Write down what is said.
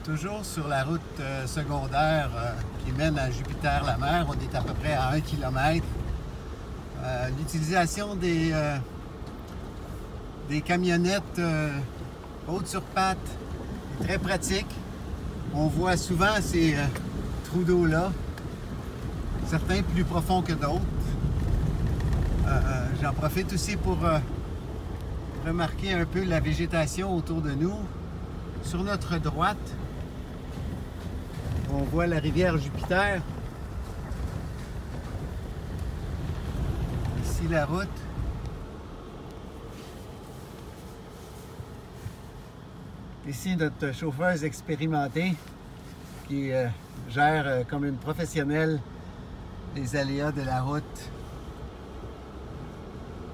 Toujours sur la route secondaire qui mène à Jupiter-la-Mer. On est à peu près à 1 km. L'utilisation des camionnettes hautes sur pattes est très pratique. On voit souvent ces trous d'eau-là, certains plus profonds que d'autres. J'en profite aussi pour remarquer un peu la végétation autour de nous. Sur notre droite, on voit la rivière Jupiter. Ici la route. Ici notre chauffeuse expérimentée qui gère comme une professionnelle les aléas de la route.